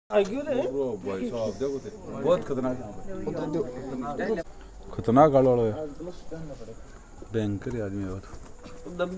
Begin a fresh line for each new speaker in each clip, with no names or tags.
भाई साहब देखो बहुत खतरनाक गाड़ वाला है, भयंकर आदमी है बहुत।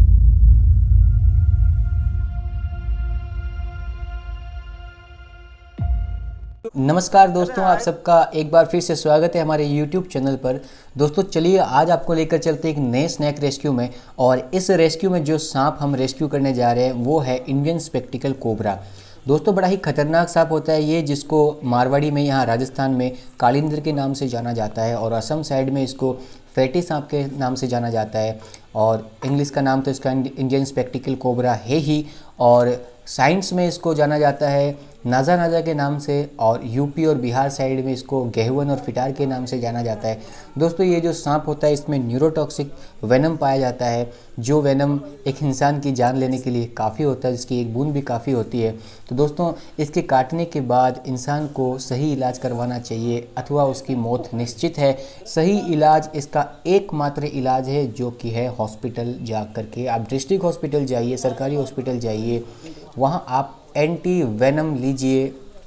नमस्कार दोस्तों, आप सबका एक बार फिर से स्वागत है हमारे YouTube चैनल पर। दोस्तों चलिए आज आपको लेकर चलते एक नए स्नैक रेस्क्यू में। और इस रेस्क्यू में जो सांप हम रेस्क्यू करने जा रहे हैं वो है इंडियन स्पेक्टिकल कोबरा। दोस्तों बड़ा ही खतरनाक सांप होता है ये, जिसको मारवाड़ी में, यहाँ राजस्थान में कालिंदर के नाम से जाना जाता है और असम साइड में इसको फैटी सांप के नाम से जाना जाता है। और इंग्लिश का नाम तो इसका इंडियन स्पेक्टिकल कोबरा है ही, और साइंस में इसको जाना जाता है नाजा नाजा के नाम से, और यूपी और बिहार साइड में इसको गेहवन और फिटार के नाम से जाना जाता है। दोस्तों ये जो सांप होता है इसमें न्यूरोटॉक्सिक वेनम पाया जाता है, जो वेनम एक इंसान की जान लेने के लिए काफ़ी होता है, जिसकी एक बूंद भी काफ़ी होती है। तो दोस्तों इसके काटने के बाद इंसान को सही इलाज करवाना चाहिए अथवा उसकी मौत निश्चित है। सही इलाज इसका एकमात्र इलाज है जो कि है हॉस्पिटल जा कर के आप डिस्ट्रिक्ट हॉस्पिटल जाइए, सरकारी हॉस्पिटल जाइए, वहाँ आप एंटी वेनम लीजिए।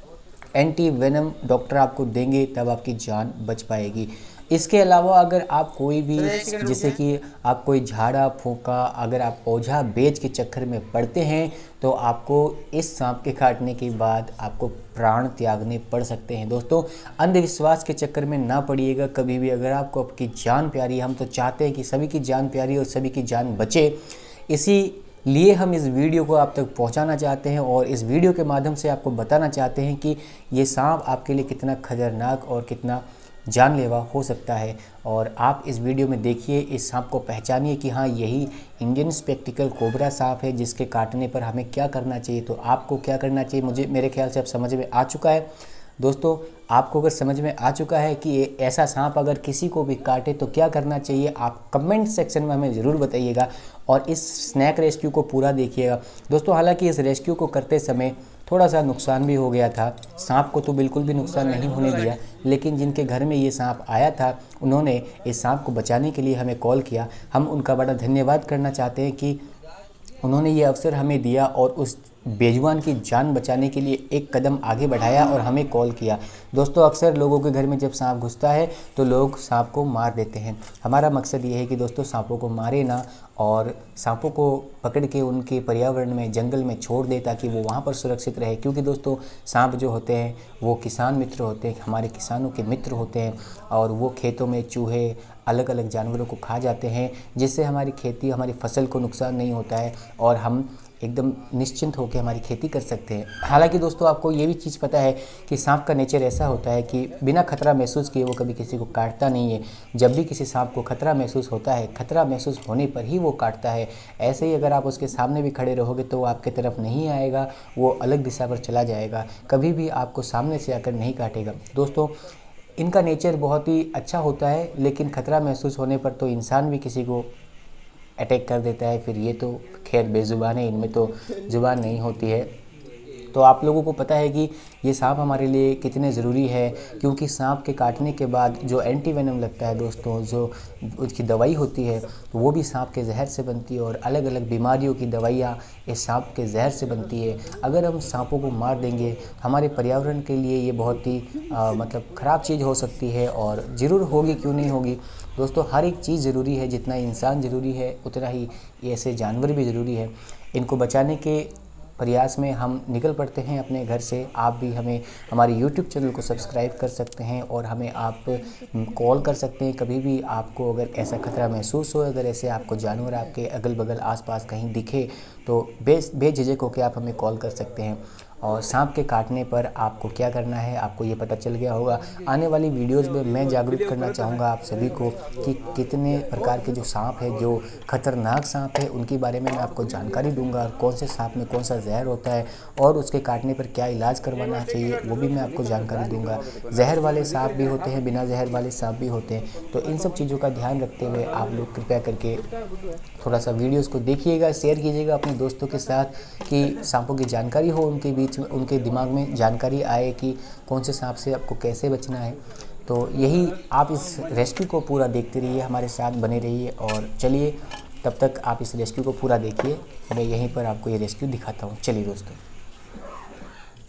एंटी वेनम डॉक्टर आपको देंगे तब आपकी जान बच पाएगी। इसके अलावा अगर आप कोई भी, जैसे कि आप कोई झाड़ा फूंका, अगर आप ओझा बेच के चक्कर में पड़ते हैं तो आपको इस सांप के काटने के बाद आपको प्राण त्यागने पड़ सकते हैं। दोस्तों अंधविश्वास के चक्कर में ना पड़िएगा कभी भी। अगर आपको आपकी जान प्यारी है, हम तो चाहते हैं कि सभी की जान प्यारी और सभी की जान बचे, इसी लिए हम इस वीडियो को आप तक पहुंचाना चाहते हैं और इस वीडियो के माध्यम से आपको बताना चाहते हैं कि ये सांप आपके लिए कितना खतरनाक और कितना जानलेवा हो सकता है। और आप इस वीडियो में देखिए, इस सांप को पहचानिए कि हाँ यही इंडियन स्पेक्टिकल कोबरा सांप है जिसके काटने पर हमें क्या करना चाहिए। तो आपको क्या करना चाहिए, मेरे ख्याल से अब समझ में आ चुका है। दोस्तों आपको अगर समझ में आ चुका है कि ऐसा सांप अगर किसी को भी काटे तो क्या करना चाहिए, आप कमेंट सेक्शन में हमें ज़रूर बताइएगा और इस स्नैक रेस्क्यू को पूरा देखिएगा। दोस्तों हालांकि इस रेस्क्यू को करते समय थोड़ा सा नुकसान भी हो गया था। सांप को तो बिल्कुल भी नुकसान नहीं होने दिया, लेकिन जिनके घर में ये सांप आया था उन्होंने इस सांप को बचाने के लिए हमें कॉल किया। हम उनका बड़ा धन्यवाद करना चाहते हैं कि उन्होंने ये अवसर हमें दिया और उस बेजुबान की जान बचाने के लिए एक कदम आगे बढ़ाया और हमें कॉल किया। दोस्तों अक्सर लोगों के घर में जब सांप घुसता है तो लोग सांप को मार देते हैं। हमारा मकसद ये है कि दोस्तों सांपों को मारे ना और सांपों को पकड़ के उनके पर्यावरण में, जंगल में छोड़ दे ताकि वो वहाँ पर सुरक्षित रहे। क्योंकि दोस्तों सांप जो होते हैं वो किसान मित्र होते हैं, हमारे किसानों के मित्र होते हैं और वो खेतों में चूहे अलग अलग जानवरों को खा जाते हैं, जिससे हमारी खेती, हमारी फसल को नुकसान नहीं होता है और हम एकदम निश्चिंत होकर हमारी खेती कर सकते हैं। हालांकि दोस्तों आपको ये भी चीज़ पता है कि सांप का नेचर ऐसा होता है कि बिना खतरा महसूस किए वो कभी किसी को काटता नहीं है। जब भी किसी सांप को खतरा महसूस होता है, खतरा महसूस होने पर ही वो काटता है। ऐसे ही अगर आप उसके सामने भी खड़े रहोगे तो वो आपकी तरफ नहीं आएगा, वो अलग दिशा पर चला जाएगा, कभी भी आपको सामने से आकर नहीं काटेगा। दोस्तों इनका नेचर बहुत ही अच्छा होता है, लेकिन खतरा महसूस होने पर तो इंसान भी किसी को अटैक कर देता है। फिर ये तो खैर बेज़ुबान है, इनमें तो ज़ुबान नहीं होती है। तो आप लोगों को पता है कि ये सांप हमारे लिए कितने ज़रूरी है, क्योंकि सांप के काटने के बाद जो एंटी वेनम लगता है दोस्तों, जो उसकी दवाई होती है वो भी सांप के जहर से बनती है और अलग अलग बीमारियों की दवाइयाँ इस सांप के जहर से बनती है। अगर हम सांपों को मार देंगे हमारे पर्यावरण के लिए ये बहुत ही मतलब ख़राब चीज़ हो सकती है, और ज़रूर होगी, क्यों नहीं होगी। दोस्तों हर एक चीज़ ज़रूरी है, जितना इंसान ज़रूरी है उतना ही ऐसे जानवर भी ज़रूरी है। इनको बचाने के प्रयास में हम निकल पड़ते हैं अपने घर से। आप भी हमें, हमारे YouTube चैनल को सब्सक्राइब कर सकते हैं और हमें आप कॉल कर सकते हैं कभी भी आपको अगर ऐसा खतरा महसूस हो, अगर ऐसे आपको जानवर आपके अगल बगल आसपास कहीं दिखे तो बेझिझक होकर आप हमें कॉल कर सकते हैं। और सांप के काटने पर आपको क्या करना है आपको ये पता चल गया होगा। आने वाली वीडियोज़ में मैं जागरूक करना चाहूँगा आप सभी को कि कितने प्रकार के जो सांप है, जो खतरनाक सांप है, उनके बारे में मैं आपको जानकारी दूंगा। कौन से सांप में कौन सा जहर होता है और उसके काटने पर क्या इलाज करवाना चाहिए वो भी मैं आपको जानकारी दूंगा। जहर वाले सांप भी होते हैं, बिना जहर वाले सांप भी होते हैं। तो इन सब चीज़ों का ध्यान रखते हुए आप लोग कृपया करके थोड़ा सा वीडियोज़ को देखिएगा, शेयर कीजिएगा अपने दोस्तों के साथ कि सांपों की जानकारी हो, उनके बीच में, उनके दिमाग में जानकारी आए कि कौन से सांप से आपको कैसे बचना है। तो यही आप इस रेस्क्यू को पूरा देखते रहिए, हमारे साथ बने रहिए। और चलिए तब तक आप इस रेस्क्यू को पूरा देखिए, मैं यहीं पर आपको ये रेस्क्यू दिखाता हूँ। चलिए दोस्तों।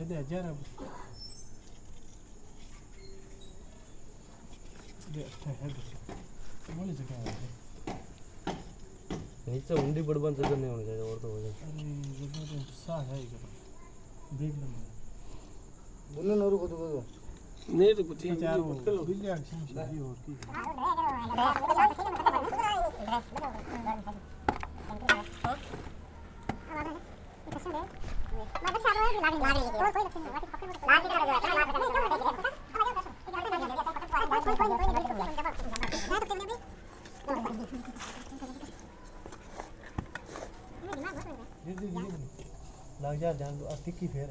नीचे उंडी बड़बन से नहीं होनी चाहिए और तो हो जाए बोले नोरू को तो नहीं तो कुछ चार वो बिल्ली एक्शन शादी और की लग जा जान दो टिक्की फेर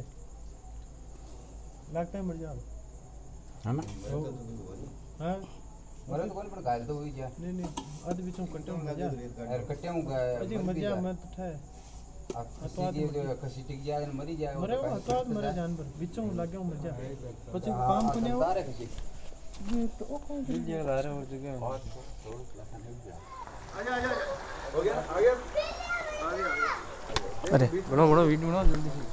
लगता है मर जा
है ना
हां
बोले तो बोल पर गाल तो हुई जा
नहीं अद बीचों कट्टे में जा
यार कट्टे में
अजी मजा मैं तो था
तो जो कसी टिक जाए मरी जाए
मरे वो तो मरे जानवर बीचों लग गया मर जा પછી काम करने हो
सारे कसी
ये तो ओ कौन सी जगह ला रहे हो जगह आजा हो गया आ गया
अरे
बनो बनो वीडियो बनाओ जल्दी से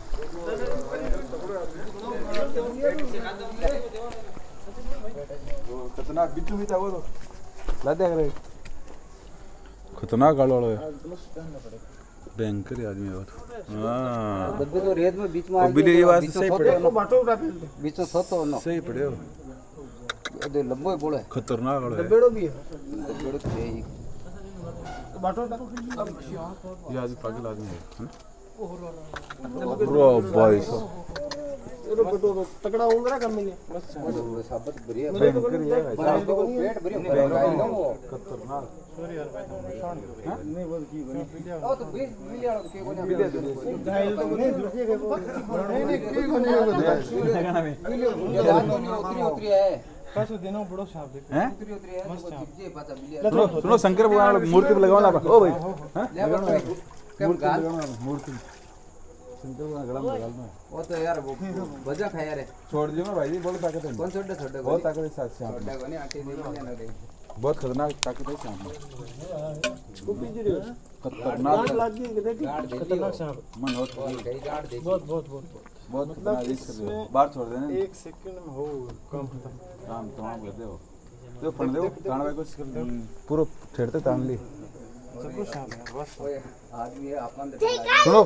खतरनाक बिट्टू भी था वो तो लादे करे खतरनाक गाल वाला है बैंकर आदमी है वो तो हां
बदबू तो रेत में बीच में
बिल्ली ये बात सही पड़े
बाटो उठा फिर
बीच में सोतो नो
सही पड़े हो
दे लंबो बोले
खतरनाक गाल है
बेड़ो भी है
बेड़ो तो है ही
बाटो उठा
ये आज पागल आदमी है ब्रो भाई साहब
ये बेटो तगड़ा उंगरा कर लेंगे बस
साबत बढ़िया
बैंकर ही है
पेट बढ़िया
खतरनाक
सॉरी यार भाई
नहीं बोल की
ओ तो 20 मिलियन के कोने
घायल तो नहीं दूसरे के नहीं की कोने
उतरी है
पास दिनों बड़ो साहब देख
हैं
उतरी है चिपजे पता मिलियन
सुनो शंकर भगवान मूर्ति पे लगाओ ना ओ भाई हैं मूर्ति शंकर भगवान गला में लगा लो
वो तो यार वो बजा खाया रे
छोड़ दियो मैं भाई जी बोलो ताकत है
कौन छोड़ छोटे
बहुत ताकत है साथ से
छोटा को नहीं आटे नहीं ना दे
बहुत खतरनाक ताकत है शाम में
कॉपी जी रे
खतरनाक
लग गई देख
गाड़ दे
खतरनाक साहब
मन होत
कई गाड़ दे
बहुत
खतरनाक रिस्क कर रहे हो बाहर छोड़ देना
1 सेकंड में हो काम खत्म
काम तमाम कर दो तो फड़ दो ताण भाई कुछ पूरा छेड़ते ताण ली
सब कुछ साहब है बस
आदमी है अपन
सुनो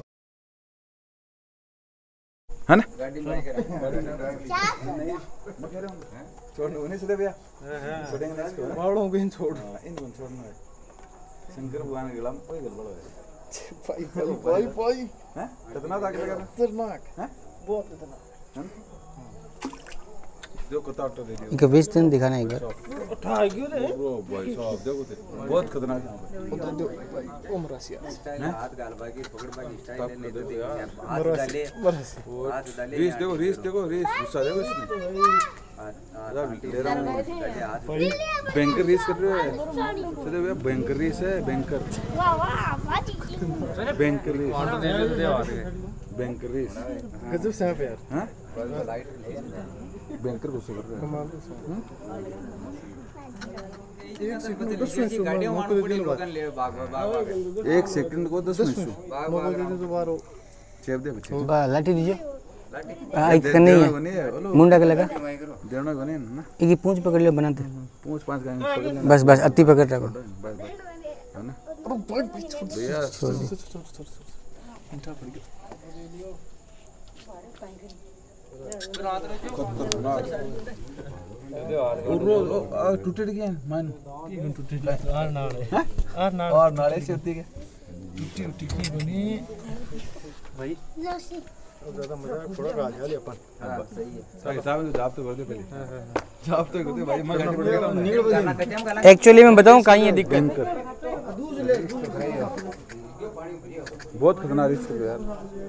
है ना
गाड़ी में कर
नहीं मैं कह रहा हूं छोड़ने उन्हें से दे भैया छोड़ेंगे ना इसको
बावड़ों को इन छोड़
इन को छोड़ना है शंकर भगवान के गला में कोई गड़बड़ है
भाई
हैं कितना ताकत लगा
खतरनाक
हैं
बहुत खतरनाक
जो कुत्ता ऑटो दे दियो
इनका 20 दिन दिखाना एक बार
उठा क्यों रे
ब्रो भाई साहब देखो ते बहुत खतरनाक है
उम्र से
हाथ गाल बाकी पकड़ बाकी स्टाइल नहीं तो
यार
हाथ डाले हाथ डाले
रीस देखो गुस्सा देखो इसमें ले रहा हूँ बैंकर रीस कर रहे हो चलो भैया बैंकर रीस है बैंकर बैंकर रीस बैंकर रीस
गजब साहब यार
हैं बैंकर गुस्सा कर रहे हैं एक सेकंड को 10 मिनट चेप दे बच्चे
लाठी दीजिए एक नहीं है मुंडा के लगा
देना को नहीं ना
एक पूंछ पकड़ लियो बनाते
पूंछ पांच का पकड़ ले
बस अति पकड़ रखो
बस है ना भैया टूटे गए मान
टूटे आर नाले
और नाले से होती है
टूटी की बनी भाई ज्यादा मजा थोड़ा राज है अपन
हां सही है सही साहब तो जाप तो कर दे पहले जाप तो कर दे भाई मैं
एक्चुअली मैं बताऊं कहीं ये दिक्कत
बहुत खतरनाक रिस्क है यार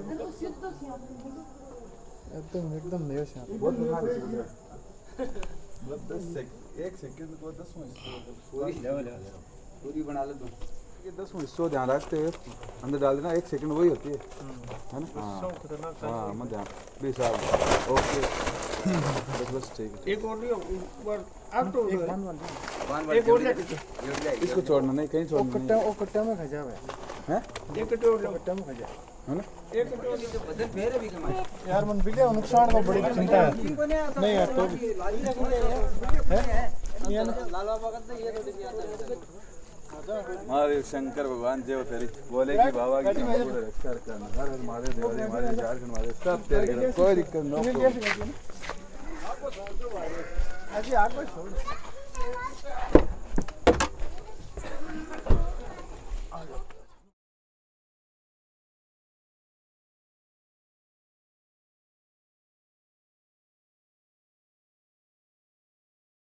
एकदम नया से
बहुत खतरनाक रिस्क है मतलब 1 सेकंड को 10 मिनट
पूरी बना लो तुम
ये 10 मिनट सो ध्यान रखते हैं अंदर डाल देना 1 सेकंड वही होती है ना हां मत ध्यान प्लीज साहब ओके बस ठीक है
एक और लियो ऊपर आप तो एक
एक
और ले
इसको छोड़ना नहीं कहीं छोड़ना नहीं
ओ कट्टा में खा जावे
हैं
एक कट्टे और कट्टा में खा जा
है ना।
यार मन बिके नुकसान को बड़ी चिंता है नहीं यार तो
हमारे शंकर भगवान जय हो तेरी बोले कि बाबा की रक्षा करना हर हर महादेव हमारे झारखंड हमारे सब तेरे कोई दिक्कत नहीं।